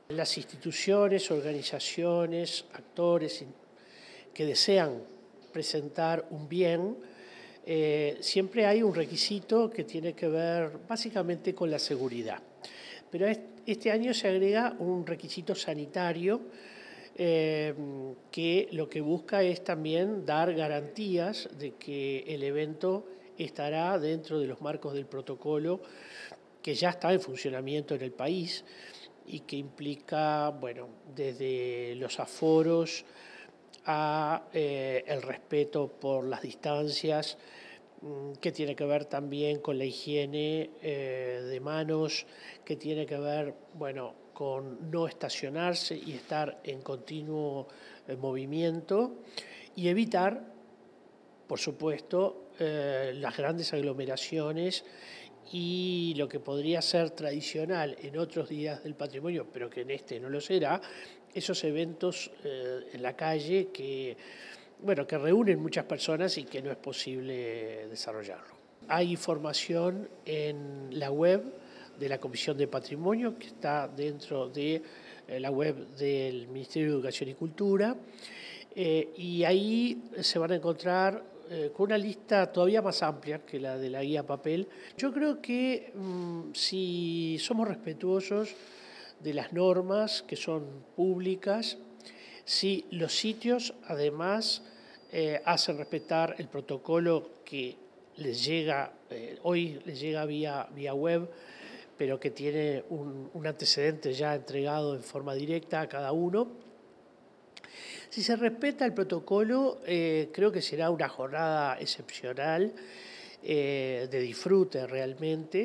Las instituciones, organizaciones, actores que desean presentar un bien, siempre hay un requisito que tiene que ver básicamente con la seguridad. Pero este año se agrega un requisito sanitario que lo que busca es también dar garantías de que el evento estará dentro de los marcos del protocolo que ya está en funcionamiento en el país y que implica, bueno, desde los aforos a el respeto por las distancias, que tiene que ver también con la higiene de manos, que tiene que ver, bueno, con no estacionarse y estar en continuo movimiento y evitar, por supuesto, las grandes aglomeraciones y lo que podría ser tradicional en otros días del patrimonio, pero que en este no lo será, esos eventos en la calle que, bueno, que reúnen muchas personas y que no es posible desarrollarlo. Hay información en la web de la Comisión de Patrimonio, que está dentro de la web del Ministerio de Educación y Cultura, y ahí se van a encontrar con una lista todavía más amplia que la de la guía papel. Yo creo que si somos respetuosos de las normas que son públicas, si los sitios además hacen respetar el protocolo que les llega, hoy les llega vía web, pero que tiene un antecedente ya entregado en forma directa a cada uno. Si se respeta el protocolo, creo que será una jornada excepcional de disfrute realmente.